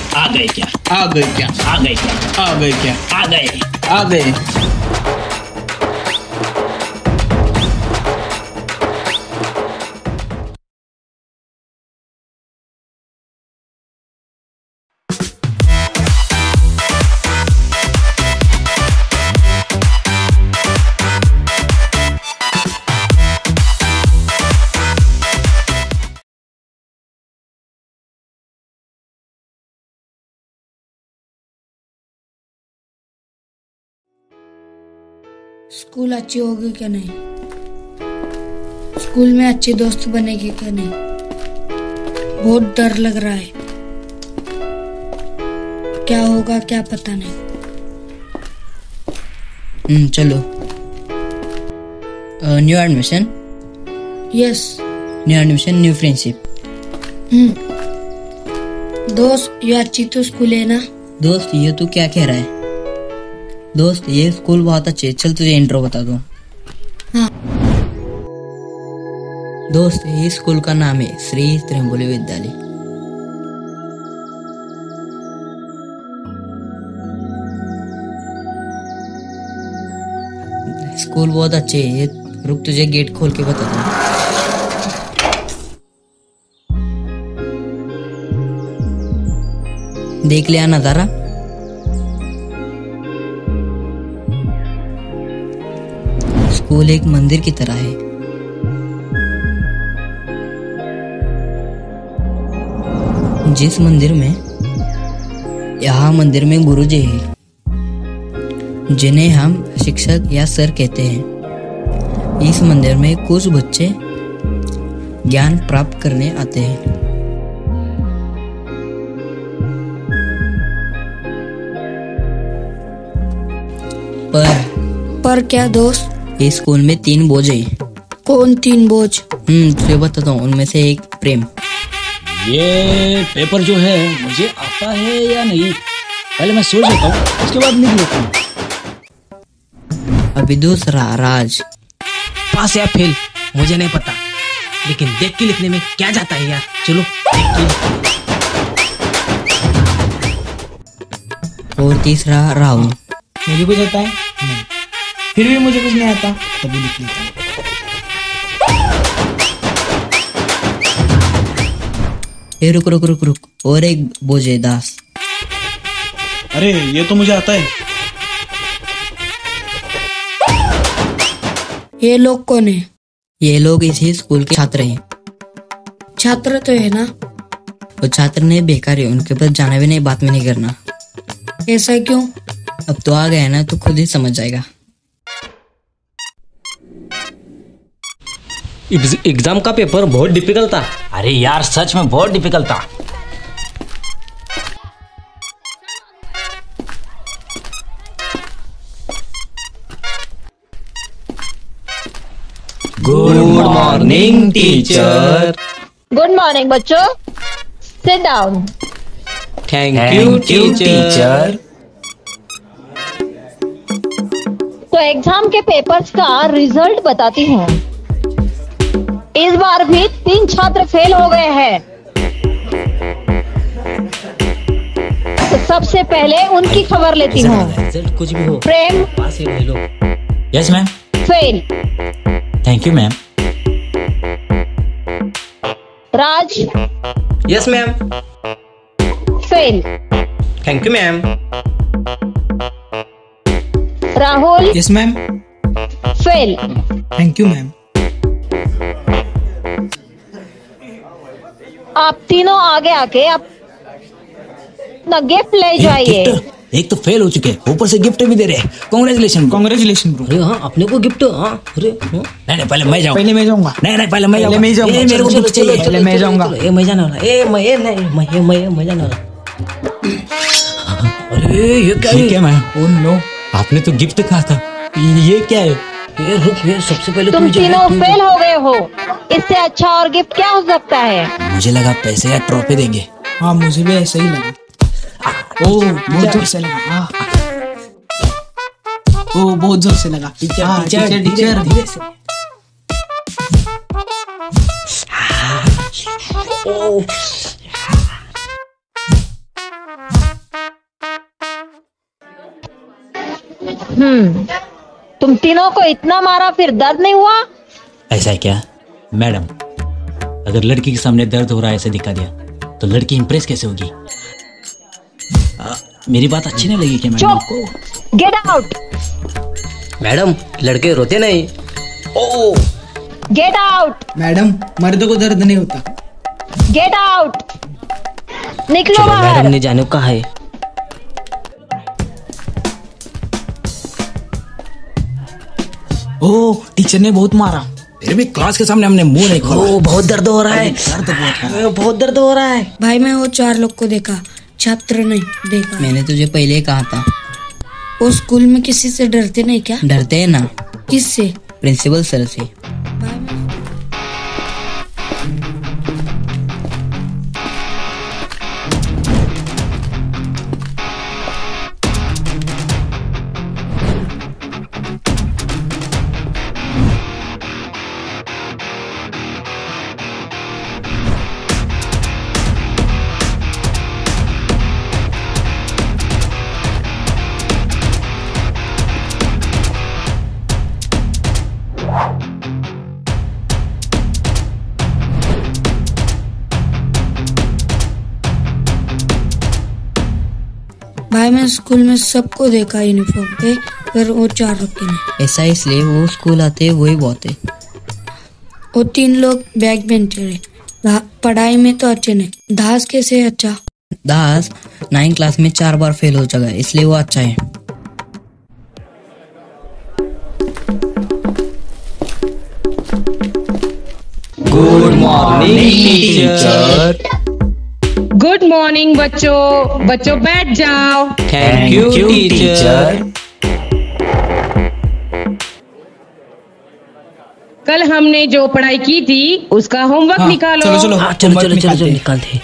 आ गए क्या? आ गए क्या? आ गए क्या? आ गए क्या? आ गए। आ गए। स्कूल अच्छी होगी क्या नहीं? स्कूल में अच्छे दोस्त बनेंगे क्या नहीं? बहुत डर लग रहा है। क्या होगा क्या पता नहीं। चलो। New admission. Yes. New admission, new friendship. दोस्त ये अच्छी तो स्कूल है ना? दोस्त ये तू क्या कह रहा है? दोस्त ये स्कूल बहुत अच्छे है, चल तुझे इंट्रो बता दूं। हाँ। दोस्त ये स्कूल का नाम है श्री त्रिम्बोली विद्यालय। स्कूल बहुत अच्छे है, रुक तुझे गेट खोल के बता दूं। देख लिया नजारा? स्कूल एक मंदिर की तरह है। जिस मंदिर में यहाँ मंदिर में गुरुजी है, जिन्हें हम शिक्षक या सर कहते हैं। इस मंदिर में कुछ बच्चे ज्ञान प्राप्त करने आते हैं। पर क्या दोस्त? इस स्कूल में 3 बोझ है। कौन 3 बोझ? तुझे बताता हूँ। उनमें से एक प्रेम। ये पेपर जो है मुझे आता है या नहीं, पहले मैं सोच लेता हूँ, उसके बाद लिख लेता हूँ। अभी दूसरा राज। पास या फेल मुझे नहीं पता, लेकिन देख के लिखने में क्या जाता है यार। चलो देख के। और तीसरा राहुल। मुझे कुछ आता है नहीं, फिर भी मुझे कुछ नहीं आता, तभी लिख लेता हूँ। रुक रुक रुक रुक, और एक बोझे दास। अरे ये तो मुझे आता है। ये लोग कौन है? ये लोग इसी स्कूल के छात्र हैं। छात्र तो है ना? वो छात्र ने बेकार है, उनके पास जाना भी नहीं, बात में नहीं करना। ऐसा क्यों? अब तो आ गया ना, तो खुद ही समझ जाएगा। एग्जाम का पेपर बहुत डिफिकल्ट था। अरे यार सच में बहुत डिफिकल्ट था। Good morning teacher. Good morning बच्चों, sit down. Thank you teacher. तो एग्जाम के पेपर्स का रिजल्ट बताती हूँ। इस बार भी 3 छात्र फेल हो गए हैं। तो सबसे पहले उनकी खबर लेती हूँ। रिजल्ट कुछ भी हो, प्रेम पास ही ले लो। Yes ma'am. Fail. Thank you ma'am. Raj yes ma'am. Fail. Thank you ma'am. Rahul yes ma'am. Fail. Thank you ma'am. आप तीनों आगे आके अपना गिफ्ट ले जाइए। एक तो फेल हो चुके, ऊपर से गिफ्ट भी दे रहे हैं। Congratulation congratulation bro. अरे हाँ, अपने को गिफ्ट। हाँ अरे नहीं पहले मैं जाऊँ। पहले मैं जाऊंगा। नहीं पहले मैं जाऊँगा। मैं जाऊंगा। मेरे को गिफ्ट चाहिए। पहले मैं जाऊंगा। ए मैं जाना वाला। मैं जाना वाला। अरे ये क्या है? क्या मैम? ओह नो, आपने तो गिफ्ट कहा था, ये क्या है? ये रुक, ये सबसे पहले तुम तुझे तीनों फेल हो गए हो। इससे अच्छा और गिफ्ट क्या हो सकता है? मुझे लगा पैसे या ट्रॉफी देंगे। हाँ मुझे भी ऐसा ही लगा। ओह बहुत जोर से लगा। ओह बहुत जोर से लगा। टीचर धीरे से। तुम तीनों को इतना मारा फिर दर्द नहीं हुआ? ऐसा है क्या मैडम? अगर लड़की के सामने दर्द हो रहा है ऐसे दिखा दिया तो लड़की इंप्रेस कैसे होगी? मेरी बात अच्छी नहीं लगी क्या मैडम आपको? चुप, गेट आउट। मैडम लड़के रोते नहीं। ओ गेट आउट। मैडम मर्दों को दर्द नहीं होता। Get out. निकलो चलो बाहर। मैडम ने जाने का है। ओ टीचर ने बहुत मारा, फिर भी क्लास के सामने हमने मुंह नहीं खोला। ओ बहुत दर्द हो रहा है। बहुत दर्द हो रहा है। भाई मैं वो 4 लोग को देखा, छात्र नहीं देखा। मैंने तुझे पहले ही कहा था। वो स्कूल में किसी से डरते नहीं क्या? डरते हैं ना, किससे? प्रिंसिपल सर से। भाई मैं स्कूल में सबको देखा यूनिफॉर्म पे, पर वो 4 लोग के नहीं। ऐसा इसलिए वो स्कूल आते हैं वही बहुत है। वो 3 लोग बैक बेंचर है, पढ़ाई में तो अच्छे नहीं। दास कैसे अच्छा? दास 9 क्लास में 4 बार फेल हो चुका है, इसलिए वो अच्छा है। Good morning teacher. Good morning बच्चों। बच्चों बैठ जाओ। Thank you teacher. कल हमने जो पढ़ाई की थी उसका होमवर्क निकालो। चलो चलो हाँ, चलो चलो चलो चलो निकालते।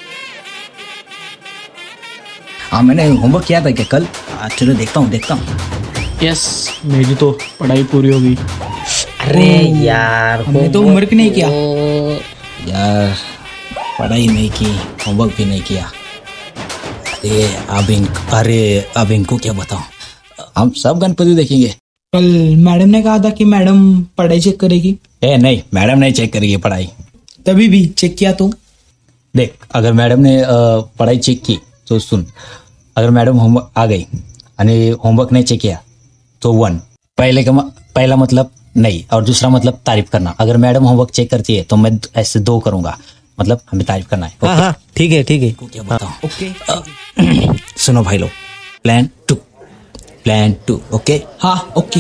हाँ मैंने होमवर्क किया था क्या कल? चलो देखता हूँ। यस, मेरी तो पढ़ाई पूरी हो गई। अरे यार हमने तो होमवर्क नहीं किया। यार पढ़ाई नहीं की, होमवर्क भी नहीं किया। अरे अब इनको क्या बताऊं? हम सब गणपति देखेंगे। कल मैडम ने कहा था कि मैडम पढ़ाई चेक करेगी। नहीं, मैडम नहीं चेक करेगी पढ़ाई। तभी भी चेक किया तो देख, अगर मैडम ने पढ़ाई चेक की तो सुन, अगर मैडम होमवर्क आ गई और होमवर्क नहीं चेक किया तो 1 पहला मतलब नहीं, और दूसरा मतलब तारीफ करना। अगर मैडम होमवर्क चेक करती है तो मैं ऐसे 2 करूंगा, मतलब हमें तारीफ करना है। हाँ ठीक है ठीक है। क्या बताऊं? ओके सुनो भाई लोग, प्लान 2 ओके। हाँ ओके।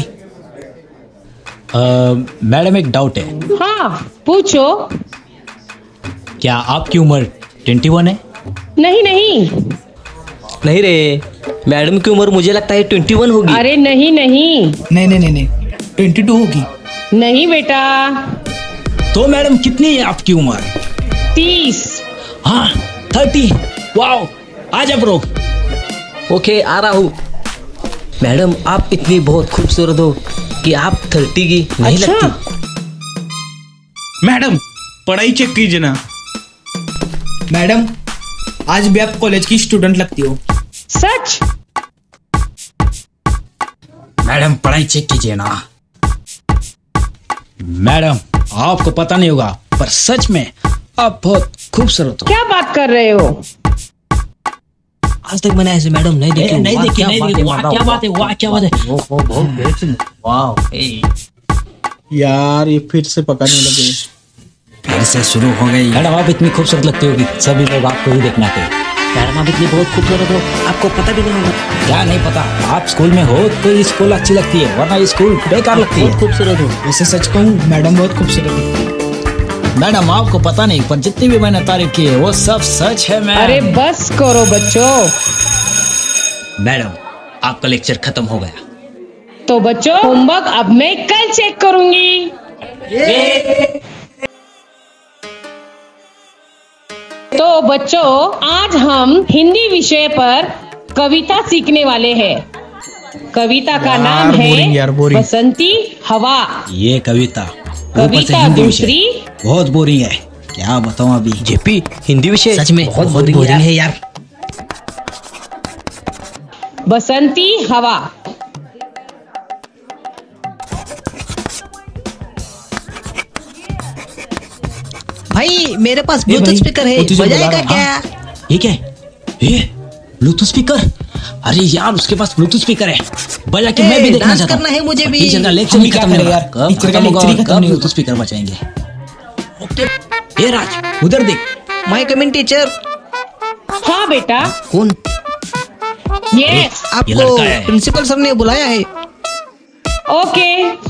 मैडम एक डाउट है। हाँ पूछो। क्या आपकी उम्र 21 है? नहीं नहीं। नहीं रे, मैडम की उम्र मुझे लगता है 21 होगी। अरे नहीं नहीं। नहीं 22 होगी। नहीं बेटा। तो मैडम कितनी है आपकी उम्र? 30। हाँ 30। वाओ, आजा ब्रो। ओके आ रहा हूँ। मैडम आप इतनी बहुत खूबसूरत हो कि आप 30 की नहीं अच्छा? लगती। मैडम पढ़ाई चेक कीजिए ना। मैडम आज भी आप कॉलेज की स्टूडेंट लगती हो। सच? मैडम पढ़ाई चेक कीजिए ना। मैडम आपको पता नहीं होगा पर सच में आप बहुत खूबसूरत हो। क्या बात कर रहे हो? आज तक मैंने ऐसे मैडम नहीं देखी। नहीं देखी। क्या बात है? वाह यार ये फिर से पका नहीं लगे। फिर से शुरू हो गई। मैडम आप इतनी खूबसूरत लगती होगी, सभी लोग आपको ही देखना चाहिए। मैडम आप इतनी बहुत खूबसूरत हो, आपको पता भी नहीं होगा। क्या नहीं पता? आप स्कूल में हो तो ये स्कूल अच्छी लगती है, वरना ये स्कूल बेकार लगती है। बहुत खूबसूरत हो। वैसे सच कहूँ मैडम बहुत खूबसूरत है। मैडम आपको पता नहीं, पर जितनी भी मैंने तारीफ की है वो सब सच है। मैडम अरे बस करो बच्चों। मैडम आपका लेक्चर खत्म हो गया। तो बच्चों होमवर्क अब मैं कल चेक करूंगी। तो बच्चों आज हम हिंदी विषय पर कविता सीखने वाले हैं। कविता का नाम boring यार, है boring। बसंती हवा। ये कविता कविता हिंदी दूसरी विषय बहुत बोरिंग है। क्या बताऊं अभी? जेपी हिंदी विषय सच में बहुत बोरिंग है यार। बसंती हवा। नहीं, मेरे पास ब्लूटूथ भाई, स्पीकर है, वो तुझे बुला बजाएगा रहा, क्या? हाँ? ये क्या है? ये ब्लूटूथ स्पीकर? अरे यार उसके पास ब्लूटूथ स्पीकर है, बजा के मैं भी देखना डांस चाहता हूँ। करना है मुझे भी। टीचर का लेक्चर हम भी क्या खत्म नहीं करें होगा। यार? कब टीचर का खत्म होगा लेक्चर ही और खत्म कब नहीं ब्लूटूथ स्पीकर बजाएंगे? ओके ये राज उधर देख। My coming teacher. हाँ बेटा, कौन? यस, ये आपको लड़का है। प्रिंसिपल सर ने बुलाया है। ओके।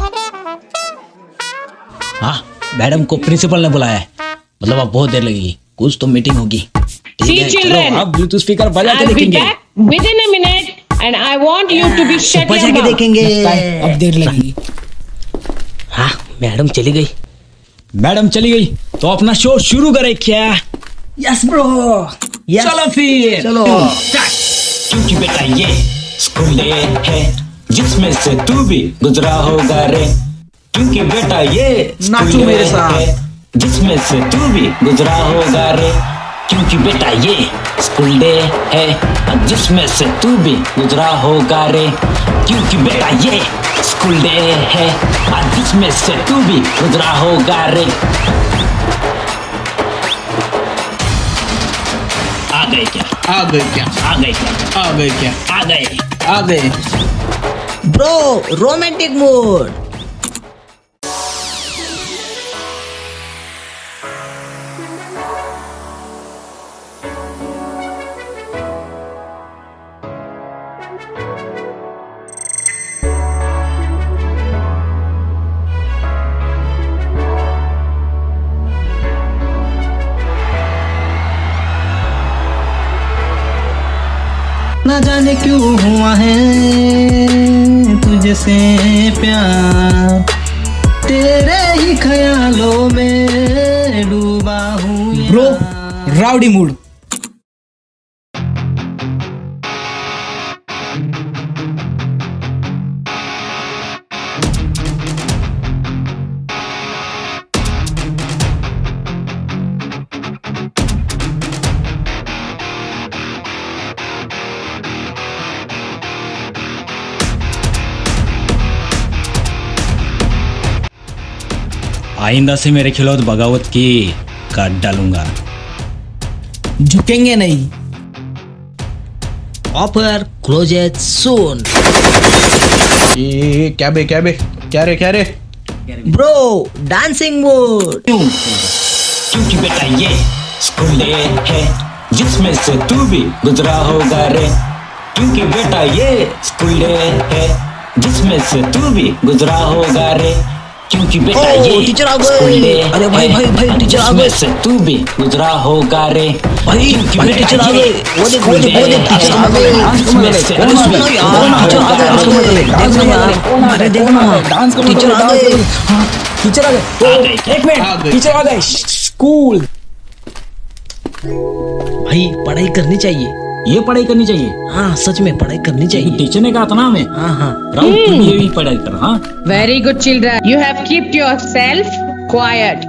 हाँ मैडम को प्रिंसिपल ने बुलाया है, मतलब अब बहुत देर लगेगी, कुछ तो मीटिंग होगी। ठीक See है, चलो children, अब ब्लूटूथ स्पीकर बजा के I'll be देखेंगे। back within a minute and I want you to be shut बजा your के mouth. देखेंगे। लगता है अब देर लगेगी। हाँ, मैडम चली गई। मैडम चली गई तो अपना शो शुरू करे क्या? Yes bro. चलो फिर चलो। क्योंकि बेटा ये स्कूल डे है जिसमें से तू भी गुजरा होगा रे, क्योंकि बेटा ये नाचो स्कूल मेरे डे साथ। है जिसमें से तू भी गुजरा होगा रे, क्योंकि बेटा ये स्कूल डे है जिसमें से तू भी गुजरा होगा रे, क्योंकि बेटा ये स्कूल डे है जिसमें से तू भी गुजरा होगा रे। आ गए क्या? आ गए क्या? आ गए क्या? आ गए क्या? आ गए। आ गए। Bro, romantic mood. ना जाने क्यों हुआ है तुझसे प्यार, तेरे ही ख्यालों में डूबा हूँ ब्रो राउडी मूड। आइंदा से मेरे खिलाफ बगावत की काट डालूंगा। झुकेंगे नहीं। Offer closet soon. ये क्या बे क्या बे क्या रे ब्रो, डांसिंग मूड। क्योंकि बेटा ये स्कूल डे है जिसमें से तू भी गुजरा होगा रे, क्योंकि बेटा ये स्कूल डे है जिसमें से तू भी गुजरा होगा रे, क्योंकि बेटा ओ, ये टीचर आ गए। स्कूल डे अरे भाई, है भाई, भाई, टीचर आ गए। जिसमें से तू भी गुजरा होगा रे, भाई, क्योंकि भाई, बेटा टीचर आ ये गए। वो देख, वो स्कूल देख, वो डे देख, टीचर आ गए। है जिसमें से तू भी अरे यार, गुजरा टीचर आ गए, होगा रे। देखो यार, अरे देखो ना, टीचर आ गए। टीचर आ गए। आ गए क्या? एक मिनट, टीचर आ गए। स्कूल। भाई, पढ़ाई करनी चाहिए। ये पढ़ाई करनी चाहिए? हाँ, सच में पढ़ाई करनी चाहिए। टीचर ने कहा था ना हमें। हाँ हाँ। राउंड ये भी पढ़ाई कर। हाँ Very good children. You have kept yourself quiet.